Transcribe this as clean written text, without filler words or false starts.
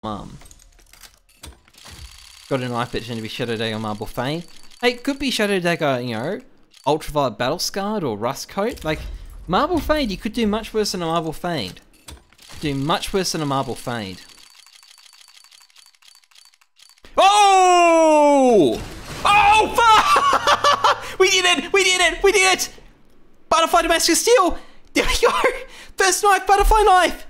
Got a knife pitch to be Shadow Dagger Marble Fane. Hey, it could be Shadow Dagger, you know, Ultraviolet Battle Scarred or Rust Coat. Like, Marble Fade, you could do much worse than a Marble Fade. Do much worse than a Marble Fade. Oh! Oh, fuck! We did it! We did it! We did it! Butterfly Damascus Steel! There we go! First knife, Butterfly Knife!